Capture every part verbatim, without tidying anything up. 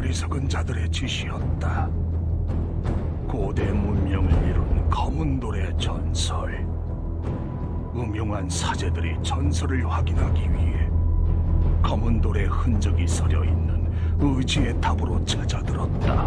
어리석은 자들의 짓이었다. 고대 문명을 이룬 검은 돌의 전설. 음흉한 사제들이 전설을 확인하기 위해 검은 돌의 흔적이 서려 있는 의지의 탑으로 찾아들었다.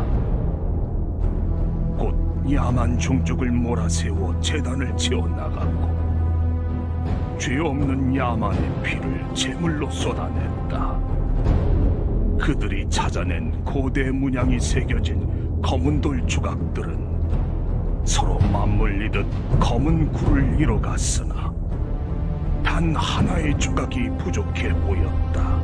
곧 야만 종족을 몰아세워 재단을 지어나갔고 죄 없는 야만의 피를 제물로 쏟아냈다. 그들이 찾아낸 고대 문양이 새겨진 검은 돌 조각들은 서로 맞물리듯 검은 굴을 이뤄갔으나 단 하나의 조각이 부족해 보였다.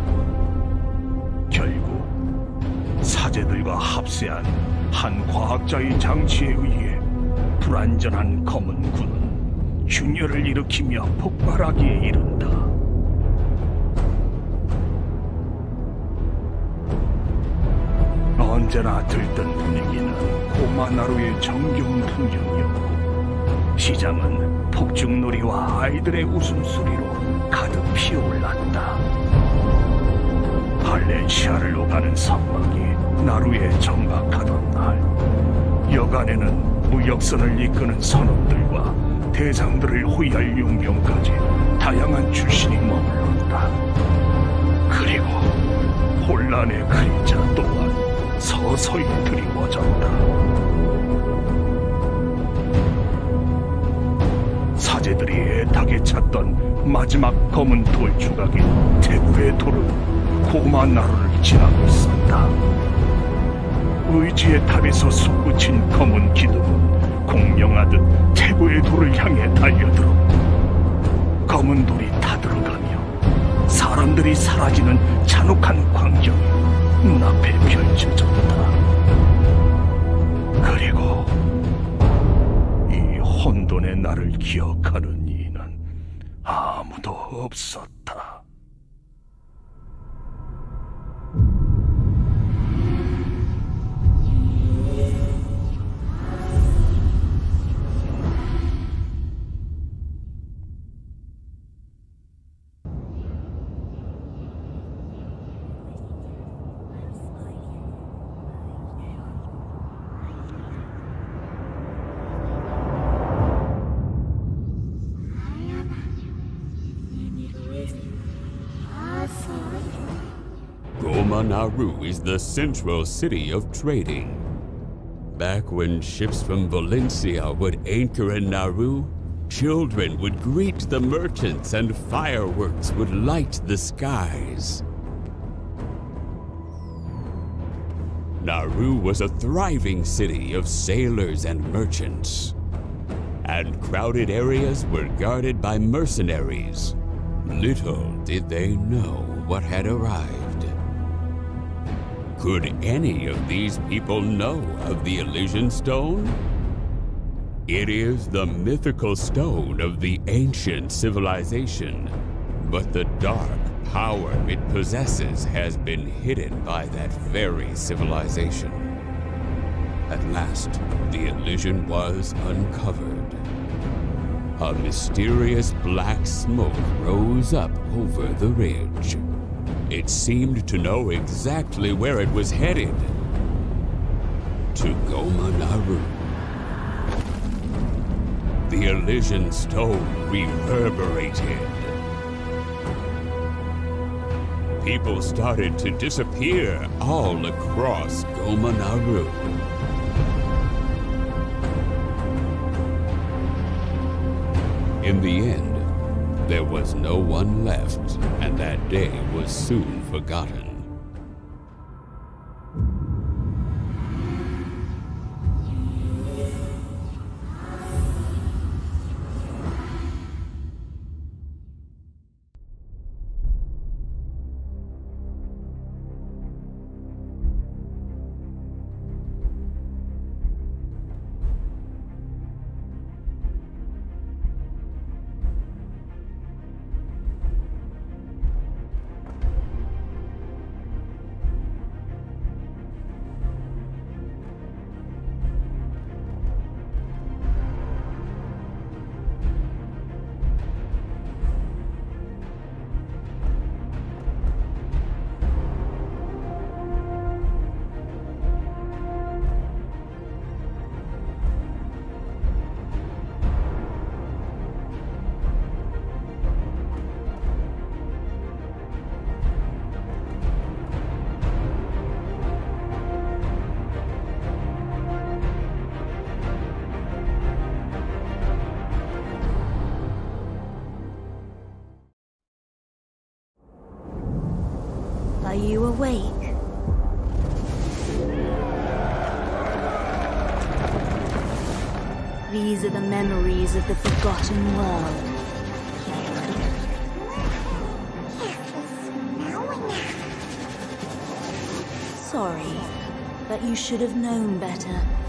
결국 사제들과 합세한 한 과학자의 장치에 의해 불완전한 검은 굴은 균열을 일으키며 폭발하기에 이른다. 언제나 들뜬 분위기는 고마나루의 정겨운 풍경이었고 시장은 폭죽놀이와 아이들의 웃음소리로 가득 피어올랐다. 발렌시아를 오가는 선박이 나루에 정박하던 날, 여간에는 무역선을 이끄는 선원들과 대상들을 호위할 용병까지 다양한 출신이 머물렀다. 그리고 혼란의 그림자 또한 서서히 드리워졌다. 사제들이 애타게 찾던 마지막 검은 돌 조각인 태부의 돌은 고마나루를 지나고 있었다. 의지의 탑에서 솟구친 검은 기둥은 공명하듯 태부의 돌을 향해 달려들었고 검은 돌이 타들어가며 사람들이 사라지는 잔혹한 광경이 눈앞에 펼쳐졌다. 그리고 이 혼돈의 나를 기억하는 이는 아무도 없었다. Nauru is the central city of trading. Back when ships from Valencia would anchor in Nauru, children would greet the merchants and fireworks would light the skies. Nauru was a thriving city of sailors and merchants, and crowded areas were guarded by mercenaries. Little did they know what had arrived. Could any of these people know of the Elysian Stone? It is the mythical stone of the ancient civilization, but the dark power it possesses has been hidden by that very civilization. At last, the Elysian was uncovered. A mysterious black smoke rose up over the ridge. It seemed to know exactly where it was headed. To Goma Naru. The Elysian Stone reverberated. People started to disappear all across Goma Naru. In the end, there was no one left, and that day was soon forgotten. awake? These are the memories of the Forgotten World. Sorry, but you should have known better.